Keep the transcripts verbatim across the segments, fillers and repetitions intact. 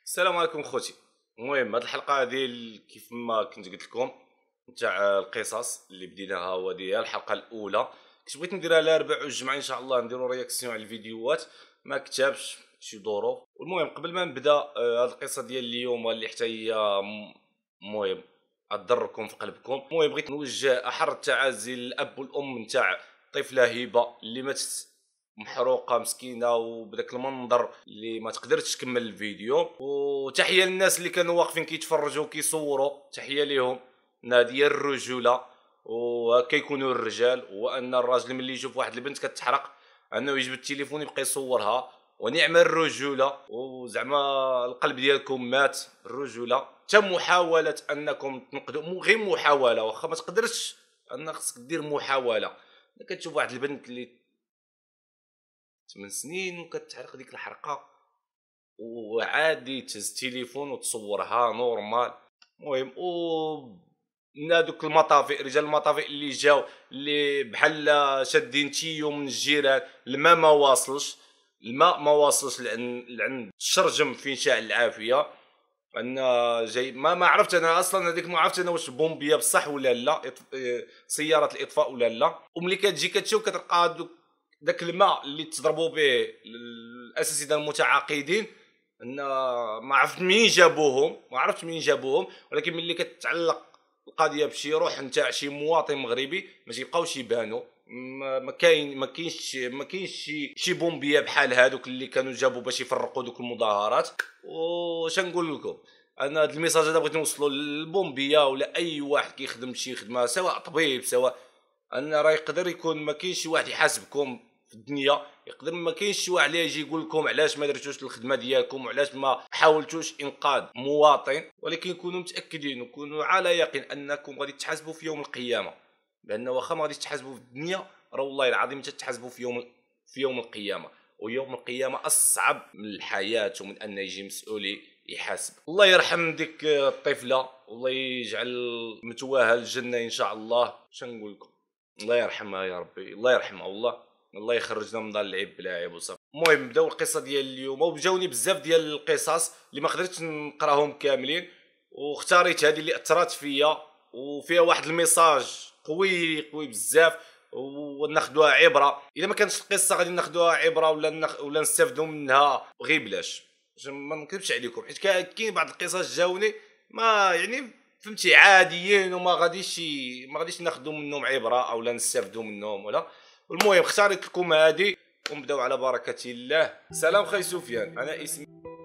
السلام عليكم خوتي. المهم هاد الحلقه هادي كيف ما كنت قلت لكم نتاع القصص اللي بديناها هو ديال الحلقه الاولى. كنت بغيت نديرها الاربع والجمعه ان شاء الله نديروا رياكسيون على الفيديوهات، ما كتبش شي ظروف. والمهم قبل ما نبدا آه، هاد القصه ديال اليوم اللي حتى هي م- المهم تضركم في قلبكم. المهم بغيت نوجه احر التعازي للاب والام نتاع الطفله هبه اللي ماتت محروقه مسكينه وبداك المنظر اللي ما تقدرش تكمل الفيديو. وتحيه للناس اللي كانوا واقفين كيتفرجوا كيصوروا، تحيه ليهم. ناديه الرجوله وكيكونوا الرجال، وان الراجل ملي يشوف واحد البنت كتحرق انه يجبد التليفون يبقى يصورها. ونعم الرجوله، وزعما القلب ديالكم مات الرجوله. حتى محاوله انكم تنقدوا مو غير محاوله، واخا ما تقدرش ان خصك دير محاوله. كتشوف واحد البنت اللي ثمان سنين وكتحرق ديك الحرقه وعادي تهز التليفون وتصورها نورمال. المهم و من هذوك المطافئ رجال المطافئ اللي جاو اللي بحال شادين تيو من الجيران، الماء ما واصلش، الماء ما واصلش لعند لعند الشرجم فين شاع العافيه. انا جاي ما ما عرفت انا اصلا هذيك، ما عرفت انا واش بومبيه بصح ولا لا، إطف... إيه، سياره الاطفاء ولا لا. وملي كتجي كتشوف كتلقى دوك داك الماء اللي تضربوا به الاساتذه المتعاقدين. ان ما عرفت منين جابوهم، ما عرفت منين جابوهم، ولكن ملي كتعلق القضيه بشي روح نتاع شي مواطن مغربي ما تيبقاوش يبانوا. ما ما كاين ما كاينش ما كاينش شي شي بومبيه بحال هادوك اللي كانوا جابوا باش يفرقوا دوك المظاهرات. واش نقول لكم، انا هذا الميساج هذا بغيت نوصلوا للبومبيه ولا اي واحد كيخدم شي خدمه، سواء طبيب سواء ان راه يقدر يكون ما كاينش شي واحد يحاسبكم في الدنيا، يقدر ما كاينش شي واحد اللي يجي يقول لكم علاش ما درتوش الخدمه ديالكم وعلاش ما حاولتوش انقاذ مواطن. ولكن كونوا متاكدين وكونوا على يقين انكم غادي تحاسبوا في يوم القيامه، لان واخا ما غاديش تحاسبوا في الدنيا راه والله العظيم تتحاسبوا في يوم في يوم القيامه. ويوم القيامه اصعب من الحياه ومن ان يجي مسؤولي يحاسب. الله يرحم ديك الطفله والله يجعل متواها الجنه ان شاء الله. شنقول لكم، الله يرحمها يا ربي، الله يرحمها والله، الله يخرجنا من دار العيب بلا عيب وصافي. المهم نبداو القصه ديال اليوم، وجاوني بزاف ديال القصص اللي ما قدرتش نقراهم كاملين، واختاريت هذه اللي اثرت فيا وفيها واحد الميساج قوي قوي بزاف وناخذوها عبره. الا ما كانتش القصه غادي ناخذوها عبره ولا نخ... ولا نستافدوا منها غير بلاش، ما نكذبش عليكم، حيت كاين بعض القصص جاوني ما يعني فهمتي عاديين وما غاديش ما غاديش ناخذوا منهم عبره او لا نستافدوا منهم ولا. المهم اختاريت لكم هذه ونبداو على بركه الله. سلام خي سفيان، انا اسمي.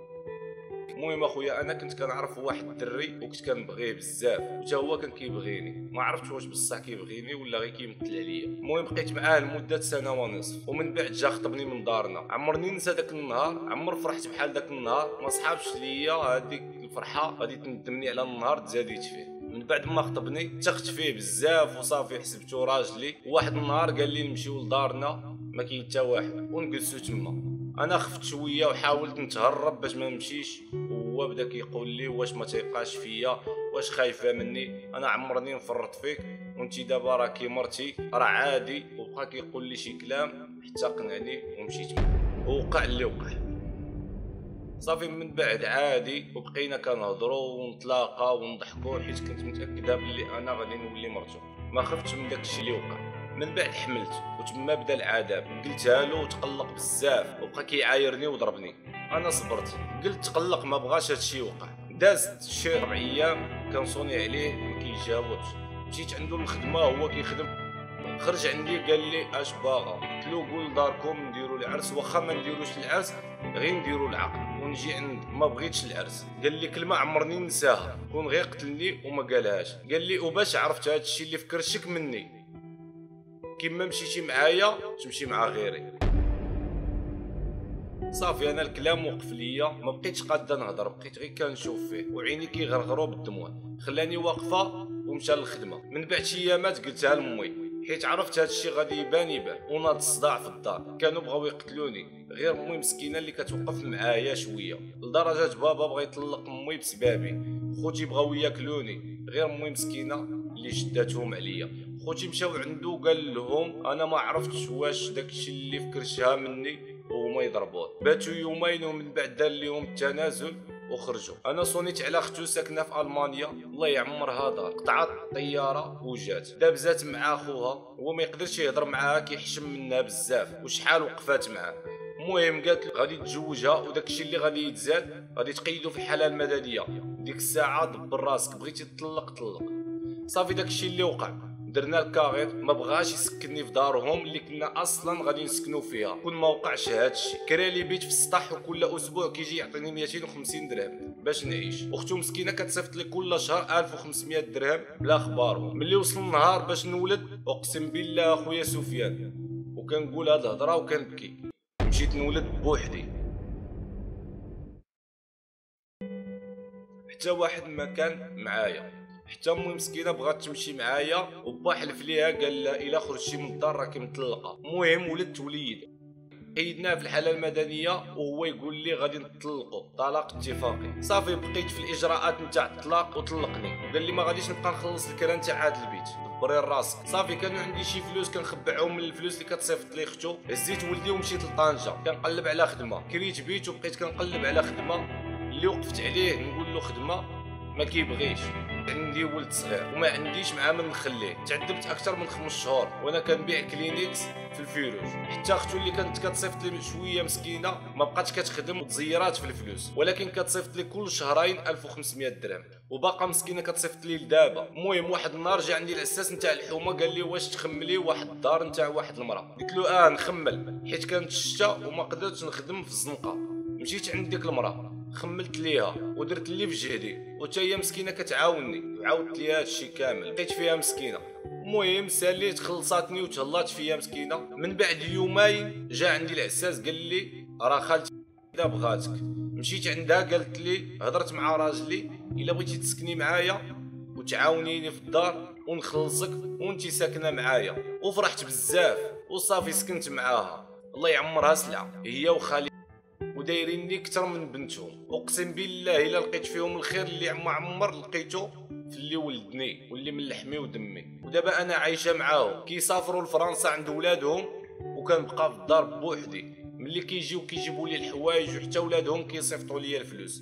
المهم اخويا انا كنت كنعرف واحد الدري وكنت كنبغيه بزاف وحتى هو كان كيبغيني، ما عرفتش واش بصح كيبغيني ولا غير كيمثل عليا. المهم بقيت معاه لمده سنه ونصف، ومن بعد جا خطبني من دارنا. عمرني ننسى داك النهار، عمر فرحت بحال داك النهار ما صحابش ليا. هذيك الفرحه غادي تندمني على النهار تزاديت فيه. من بعد ما خطبني تخت فيه بزاف وصافي حسبته راجلي. واحد النهار قال لي نمشيو لدارنا ما كاين حتى واحد ونجلسو تما. انا خفت شويه وحاولت نتهرب باش ما نمشيش، وهو بدا كيقول لي واش ما تيقاش فيا، واش خايفه مني، انا عمرني نفرط فيك وانت دابا راكي مرتي راه عادي. وبقى كيقول لي شي كلام حتى قنعني ومشيت معاه، ووقع اللي وقع. صافي من بعد عادي وبقينا كنهضروا ونتلاقاو ونضحكوا، حيت كنت متاكده بلي انا غادي نولي مرتو. ما خفتش من داكشي اللي وقع. من بعد حملت وتما بدا العذاب. قلتها له وتقلق بزاف وبقى كيعايرني وضربني. انا صبرت، قلت تقلق ما بغاش هادشي يوقع. دازت شي ربع ايام كنصوني عليه ما كيجاوبش. مشيت عنده للخدمه هو كيخدم، خرج عندي قال لي اش باغا. قلت له قول لداركم نديروا العرس، واخا ما نديروش العرس غير نديروا العقد ونجي عندك. ما بغيتش العرس. قال لي كلمه عمرني ننساها، كون غير قتلني وما قالهاش. قال لي وباش عرفت هادشي اللي فكرتك مني، كيما مشيتي معايا تمشي مع غيري. صافي انا الكلام وقف ليا، ما بقيتش قاده نهضر، بقيت غير كنشوف فيه وعيني كيغرغروا بالدموع. خلاني واقفه ومشى للخدمه. من بعد شي ايامات قلتها لامي، حيت عرفت هذا الشيء غادي يبان يبان. وناض الصداع في الدار، كانوا بغاو يقتلوني، غير امي مسكينه اللي كتوقف معايا شويه، لدرجه بابا بغا يطلق امي بسبابي. خوتي بغاو ياكلوني، غير امي مسكينه اللي شداتهم عليا. خوتي مشاو عنده قال لهم انا ما عرفتش واش داكشي اللي فكرتها مني وهما يضربوه. باتوا يومين ومن بعد دار لهم التنازل وخرجوا. انا صونيت على اختو ساكنه في المانيا، الله يعمرها دار، قطعت الطياره وجات دابزات مع خوها، هو ما يقدرش يهضر معاها كيحشم منها بزاف وشحال وقفات معاه. المهم قالت له غادي تزوجها وداكشي اللي غادي يتزاد غادي تقيدو في الحاله المدنيه. ديك الساعه دبر راسك، بغيتي تطلق طلق. صافي داكشي اللي وقع، درنا الكاغيط، ما بغاش يسكنني في دارهم اللي كنا اصلا غادي نسكنوا فيها. كون ما وقعش هادشي كرا لي بيت في السطح، وكل اسبوع كيجي يعطيني مئتين وخمسين درهم باش نعيش. اختو مسكينه كتصيفط لي كل شهر ألف وخمسمية درهم بلا اخبارهم. ملي وصل النهار باش نولد اقسم بالله اخويا سفيان، وكنقول هاد الهضره وكنبكي، مشيت نولد بوحدي. حتى واحد ما كان معايا، حتى امي مسكينه بغات تمشي معايا وبا حلف ليها قال لا الا خرجتي من الدار راكي مطلقه. المهم ولدت وليد، قيدناه في الحاله المدنيه وهو يقول لي غادي نطلقوا طلاق اتفاقي. صافي بقيت في الاجراءات نتاع الطلاق وطلقني، وقال لي ما غاديش نبقى نخلص الكرا نتاع هذا البيت، دبري راسك. صافي كانوا عندي شي فلوس كنخبعهم من الفلوس اللي كتصيفط لي اختو. هزيت ولدي ومشيت لطنجه كنقلب على خدمه، كريت بيت وبقيت كنقلب على خدمه. اللي وقفت عليه نقول له خدمه ما كيبغيش، عندي ولد صغير وما عنديش معاه من نخليه. تعذبت اكثر من خمس شهور وانا كنبيع كلينيكس في الفيروز. حتى اختو اللي كانت كتصيفط لي شويه مسكينه ما بقاتش كتخدم وتزيرات في الفلوس، ولكن كتصيفط لي كل شهرين ألف وخمسمية درهم وباقا مسكينه كتصيفط لي لدابا. المهم واحد النهار جا عندي العساس نتاع الحومه قال لي واش تخملي واحد الدار نتاع واحد المراه. قلت له اه نخمل، حيت كانت الشتا وما قدرتش نخدم في الزنقه. مشيت عند ديك المراه خملت ليها ودرت اللي في جهدي، وتا هي مسكينه كتعاوني وعاودت ليها هادشي كامل، لقيت فيها مسكينه. المهم ساليت خلصاتني وتهلات فيا مسكينه. من بعد يومين جا عندي العساس قال لي راه خالتي اذا بغاتك. مشيت عندها قالت لي هضرت مع راجلي الا بغيتي تسكني معايا وتعاونيني في الدار ونخلصك وانتي ساكنه معايا. وفرحت بزاف وصافي سكنت معاها، الله يعمرها سلعه هي وخالي، ودايريني اكثر من بنتهم. اقسم بالله الا لقيت فيهم الخير اللي ما عمر لقيته في اللي ولدني واللي من لحمي ودمي. ودابا انا عايشه معاهم، كيسافروا لفرنسا عند ولادهم وكنبقى في الدار بوحدي. ملي كيجيو كيجيبوا لي الحوايج وحتى ولادهم كيصيفطوا لي الفلوس.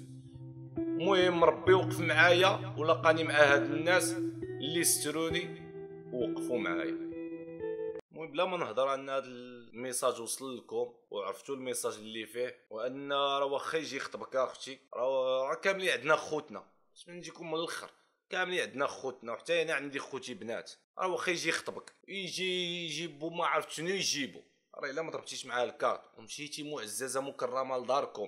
المهم ربي وقف معايا ولقاني مع هاد الناس اللي ستروني ووقفوا معايا. المهم بلا ما نهضر ان هذا الميساج وصل لكم وعرفتوا الميساج اللي فيه، وان راه واخا يجي يخطبك اختي، راه راه كاملين عندنا خوتنا، باش نجيكم من الاخر كاملين عندنا خوتنا، وحتى انا عندي خوتي بنات. راه واخا يجي يخطبك يجي يجيبو ما عرفت شنو يجيبو، راه الا ما ضربتيش معاه الكارت ومشيتي معززه مكرمه لداركم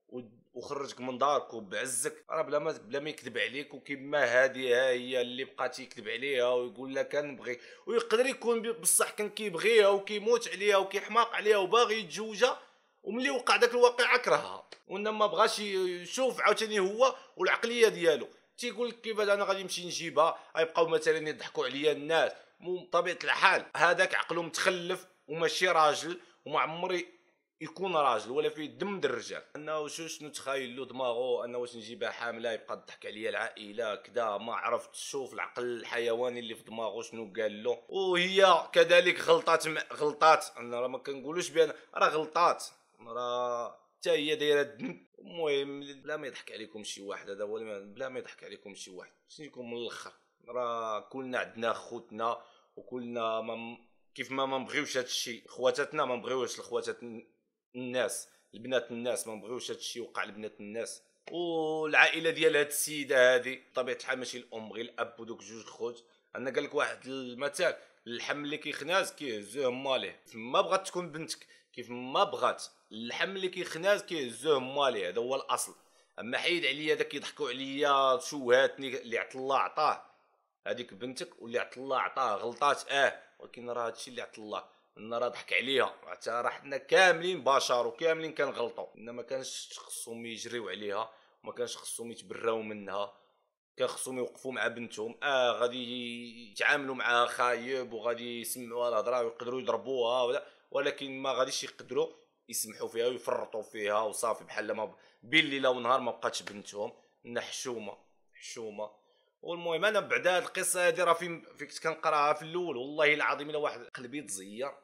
وخرجك من داركم بعزك، راه بلا ما بلا ما يكذب عليك. وكيما هذه ها هي اللي بقات يكذب عليها ويقول لها كنبغي، ويقدر يكون بصح كان كيبغيها وكيموت عليها وكيحماق عليها وباغي يتزوجها، وملي وقع داك الواقع كرهها وانما بغاش يشوف عاوتاني هو والعقليه ديالو. تيقول لك كيفاش انا غادي نمشي نجيبها، غيبقاو مثلا يضحكوا عليا الناس. بطبيعه الحال هذاك عقله متخلف وماشي راجل، وما عمري يكون راجل ولا فيه دم د الرجال. انه شو شنو تخايل له دماغه انه واش نجيبها حامله يبقى تضحك عليا العائله كذا، ما عرفت شوف العقل الحيواني اللي في دماغه شنو قال له. وهي كذلك غلطات غلطات، انا راه ما كنقولوش بان راه غلطات، راه حتى هي دايره الذنب. المهم بلا ما يضحك عليكم شي واحد، هذا هو بلا ما يضحك عليكم شي واحد، شنيكم من الاخر راه كلنا عندنا خوتنا وكلنا ما كيف ما ما نبغيوش هذا الشيء. خواتاتنا ما نبغيوش الخواتات الناس، البنات الناس ما نبغيوش هذا الشيء وقع لبنات الناس. والعائله ديال هاد السيده هذه بطبيعه الحال ماشي الام غير الاب ودوك جوج خوت. انا قال لك واحد المثال، اللحم اللي كيخناز كيهزوه ماليه. ما بغات تكون بنتك كيف ما بغات، اللحم اللي كيخناز كيهزوه ماليه، هذا هو الاصل. اما حيد عليا داك يضحكوا عليا شوهاتني اللي عطا الله عطاه، هذيك بنتك واللي عطا الله عطاه غلطات اه، ولكن راه هادشي اللي عطا الله انا راه ضحك عليها. حتى راه حنا كاملين بشر وكاملين كنغلطوا، انما كانش خصهم يجريو عليها وما كانش خصهم يتبراو منها، كان خصهم يوقفوا مع بنتهم. اه غادي يتعاملوا معها خايب وغادي يسمعوها الهضره ويقدروا يضربوها ولا، ولكن ما غاديش يقدروا يسمحوا فيها ويفرطوا فيها وصافي بحال ما بين ليله ونهار ما بقاتش بنتهم. حشومه حشومه. والمهم انا بعد هاد القصه هادي راه فين فيك كنقراها في الاول والله العظيم الا واحد قلبي تزير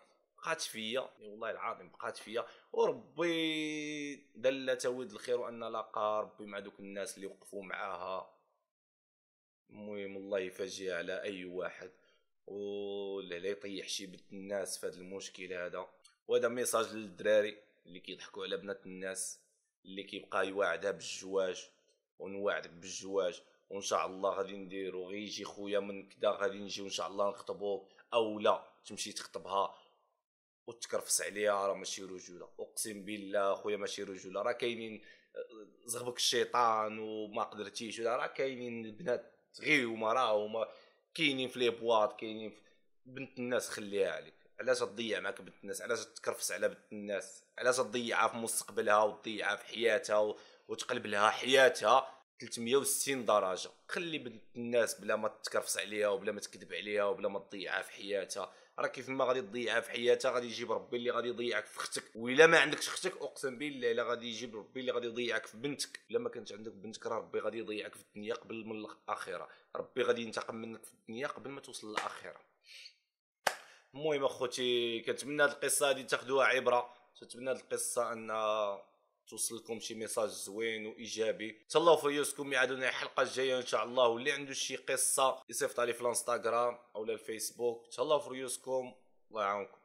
بقات فيا والله العظيم بقات فيا، وربي دلت ود الخير وان لاقى ربي مع دوك الناس اللي وقفوا معاها. المهم الله يفجيها على اي واحد ولا لا يطيح شي بنت الناس في هذا المشكل هذا. وهذا ميساج للدراري اللي كيضحكوا على بنات الناس، اللي كيبقى يواعدها بالزواج، ونواعدك بالزواج وان شاء الله غادي نديرو، غيجي خويا من كدا غادي نجيو ان شاء الله نخطبوك، او لا تمشي تخطبها وتكرفس عليها، راه ماشي رجوله. اقسم بالله خويا ماشي رجوله. راه كاينين زغبك الشيطان وما قدرتيش، راه كاينين البنات غير هما راه هما كاينين في لي بواط، كاينين في بنت الناس. خليها عليك، علاش تضيع معاك بنت الناس؟ علاش تكرفس على بنت الناس؟ علاش تضيعها في مستقبلها وتضيعها في حياتها و... وتقلب لها حياتها ثلاثمية وستين درجه؟ خلي بنت الناس بلا ما تكرفس عليها وبلا ما تكذب عليها وبلا ما تضيعها في حياتها. راه كيف ما غادي تضيعها في حياتها غادي يجيب ربي اللي غادي يضيعك في اختك، والا ما عندكش اختك اقسم بالله الا غادي يجيب ربي اللي غادي يضيعك في بنتك. الا ما كانت عندك بنتك راه ربي غادي يضيعك في الدنيا قبل من الاخره، ربي غادي ينتقم منك في الدنيا قبل ما توصل للاخره. المهم اخوتي كنتمنى هاد القصه هادي تاخذوها عبره، كنتمنى هاد القصه ان توصل لكم شي ميساج زوين وايجابي. تهلاو في ريوسكم، ميعادنا الحلقه الجايه ان شاء الله، واللي عنده شي قصه يصيفط لي في الانستغرام او الفيسبوك. تهلاو في ريوسكم، الله يعاونكم.